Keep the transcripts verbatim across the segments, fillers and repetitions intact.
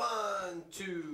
One, two.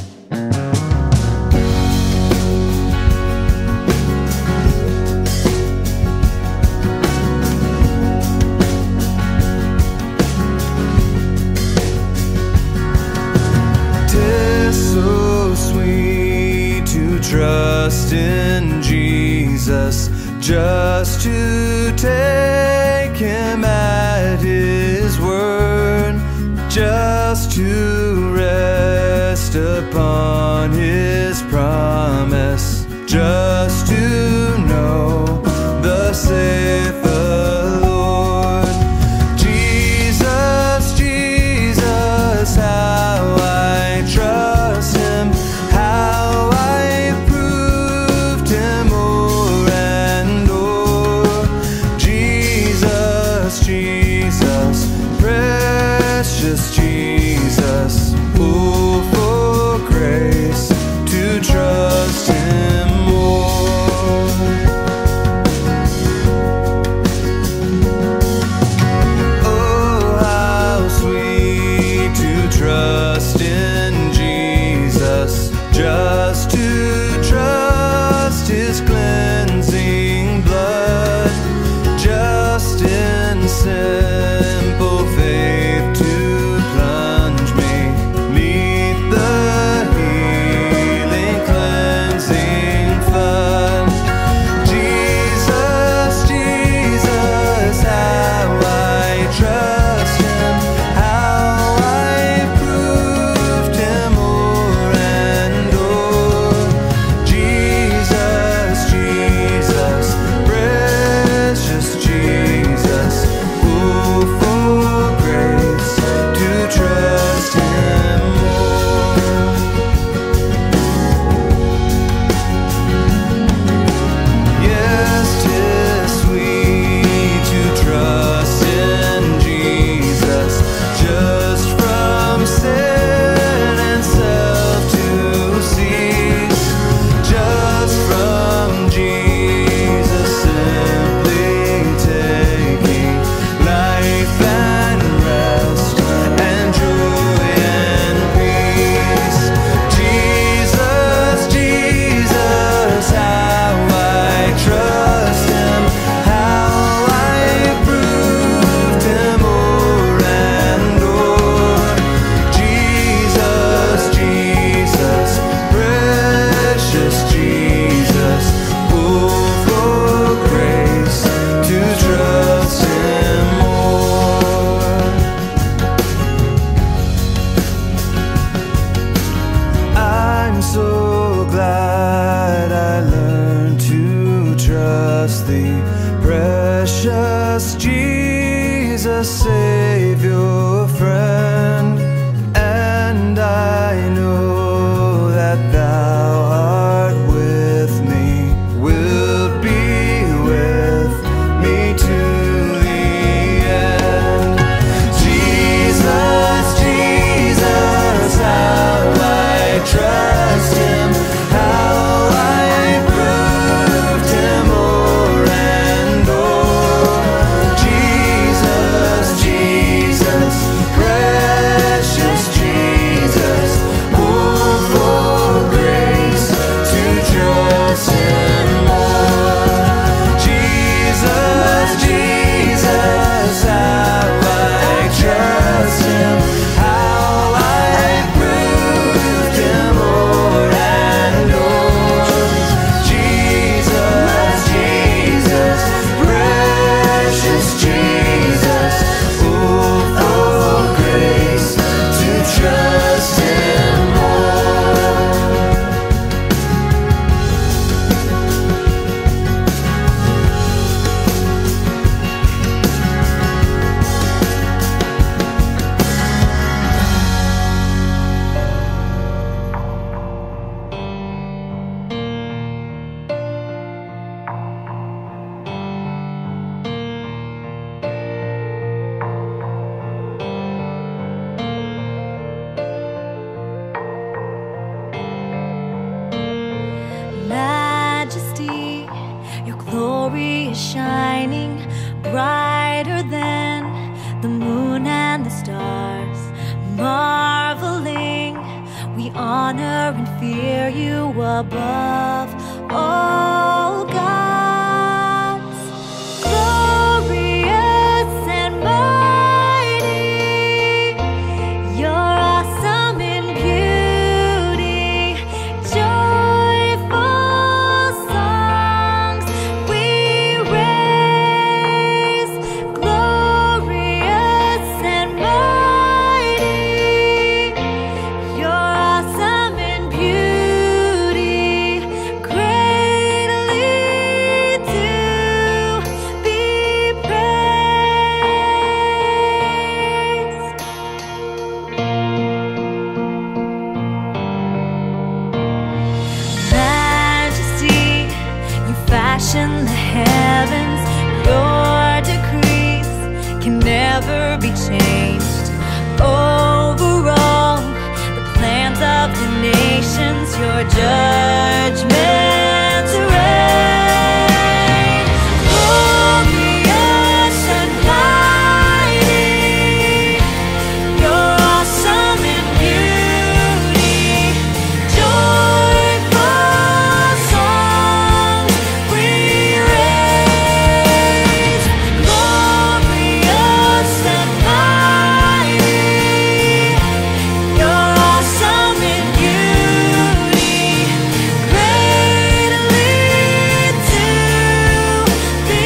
So sweet to trust in Jesus, just to take Him at His word, just to rest upon His promise, just to know the saith the Lord. Jesus, Jesus, how I trust Him, how I've proved Him o'er and o'er. Jesus, Jesus, precious Jesus, oh, for grace to trust Him more. Oh, how sweet to trust in Jesus, just to trust His cleansing blood, just in simple faith to plunge me neath the healing cleansing flood. Jesus, Jesus, how I trust Him, how I proved Him o'er and o'er. Jesus, Jesus, precious Jesus, oh, for grace to trust Him more. Yes, 'tis sweet to trust in Jesus, just from sin and self to cease, just from Jesus simply taking life and rest and joy and peace. Jesus, Jesus, how I trust Him, how I proved Him o'er and o'er. Jesus, Jesus, precious Jesus, oh, for grace to trust Him more. I'm so glad I learned to trust Thee, precious Jesus, Savior, friend. And I know that Thou art with me, wilt be with me to the end. Jesus, Jesus, how I trust Him, how I proved Him o'er and o'er. Jesus, Jesus, precious Jesus, oh, for grace to trust Him more. Jesus, Jesus, how I trust Him, how I proved Him o'er and o'er. Jesus, Jesus, precious Jesus, oh, for grace to trust Him more. Majesty, your glory is shining brighter than the moon and the stars, marveling we honor and fear you above all gods. Glorious and mighty, you're awesome in beauty. Joyful songs we raise. Glorious and mighty, you're awesome in beauty. Greatly to be praised. Majesty, you fashion the heavens. Your decrees can never be changed. Over all the plans of the nations, your judgments reign. Glorious and mighty, you're awesome in beauty. Joyful songs we raise. Glorious and mighty, you're awesome in beauty. Greatly to be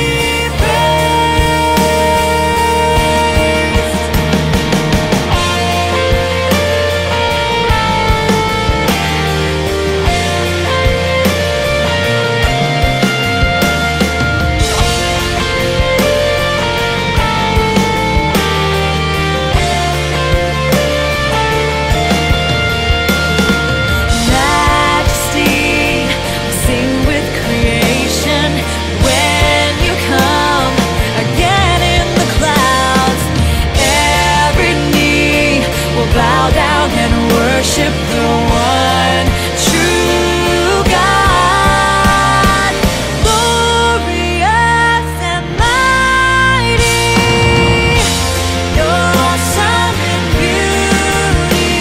Majesty, we sing with creation when you come again in the clouds. Every knee will bow down and worship the one true God. Glorious and mighty, you're awesome in beauty.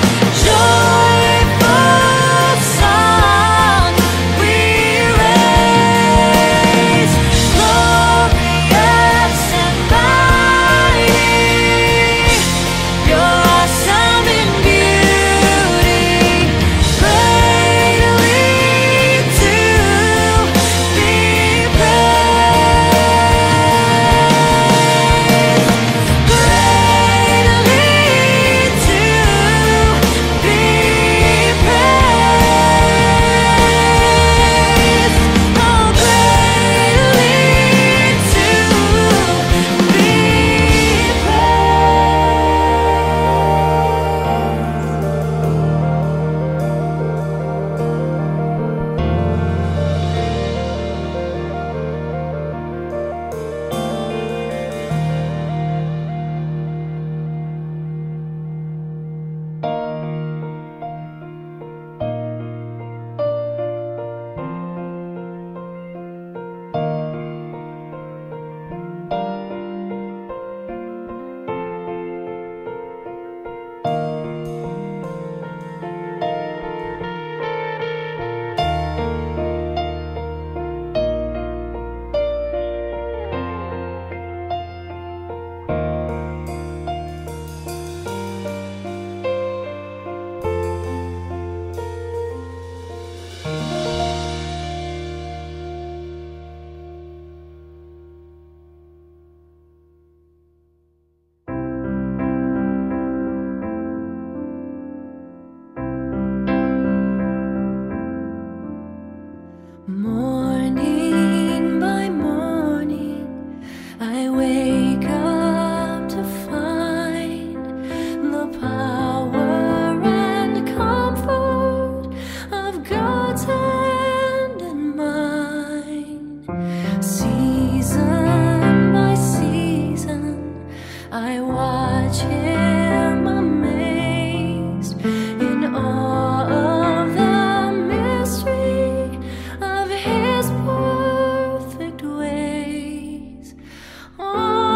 Joyful song we raise. Glorious and mighty, you're awesome in beauty. Greatly to be praised. Greatly to be praised. Oh, greatly to be morning by morning, I wake up to find the power and comfort of God's hand in mine. Season by season, I watch Him amazed in awe of the mystery of His perfect ways. Oh,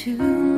to